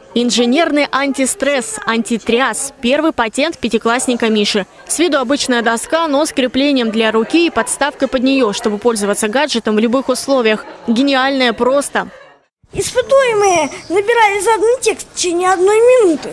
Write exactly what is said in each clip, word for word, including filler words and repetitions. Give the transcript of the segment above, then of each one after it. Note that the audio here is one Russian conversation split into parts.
Инженерный антистресс, антитряс. Первый патент пятиклассника Миши. С виду обычная доска, но с креплением для руки и подставкой под нее, чтобы пользоваться гаджетом в любых условиях. Гениальное просто. Испытуемые набирали заданный текст в течение одной минуты.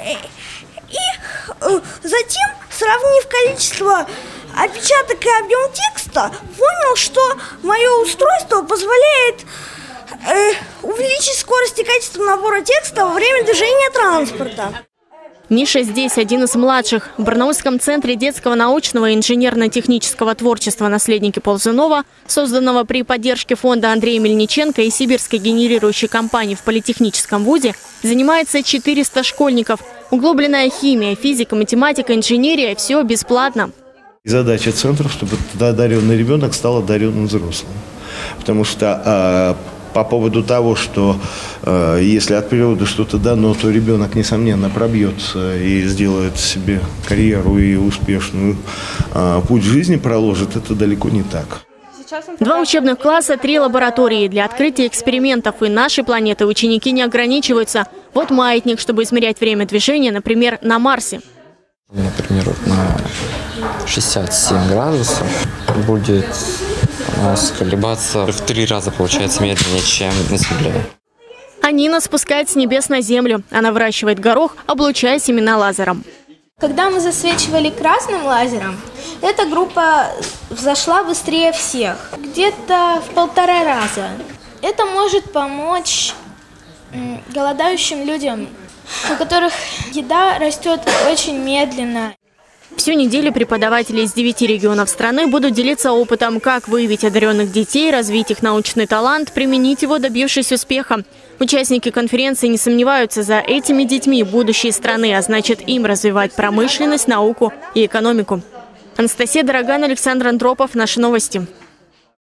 И затем, сравнив количество опечаток и объем текста, понял, что мое устройство позволяет э, увеличить скорость и качество набора текста во время движения транспорта. Миша здесь один из младших. В Барнаульском центре детского научного и инженерно-технического творчества «Наследники Ползунова», созданного при поддержке фонда Андрея Мельниченко и сибирской генерирующей компании в политехническом вузе, занимается четыреста школьников. Углубленная химия, физика, математика, инженерия – все бесплатно. Задача центра, чтобы одаренный ребенок стал одаренным взрослым. Потому что а, по поводу того, что а, если от природы что-то дано, то ребенок, несомненно, пробьется и сделает себе карьеру и успешную а, путь в жизни проложит, это далеко не так. Два учебных класса, три лаборатории. Для открытия экспериментов и нашей планеты ученики не ограничиваются. Вот маятник, чтобы измерять время движения, например, на Марсе. Например, на шестьдесят семь градусов будет у нас колебаться в три раза, получается, медленнее, чем на Земле. А Нина спускает с небес на Землю. Она выращивает горох, облучая семена лазером. Когда мы засвечивали красным лазером, эта группа взошла быстрее всех, где-то в полтора раза. Это может помочь голодающим людям, у которых еда растет очень медленно. Всю неделю преподаватели из девяти регионов страны будут делиться опытом, как выявить одаренных детей, развить их научный талант, применить его, добившись успеха. Участники конференции не сомневаются, за этими детьми будущее страны, а значит им развивать промышленность, науку и экономику. Анастасия Дороган, Александр Андропов. Наши новости.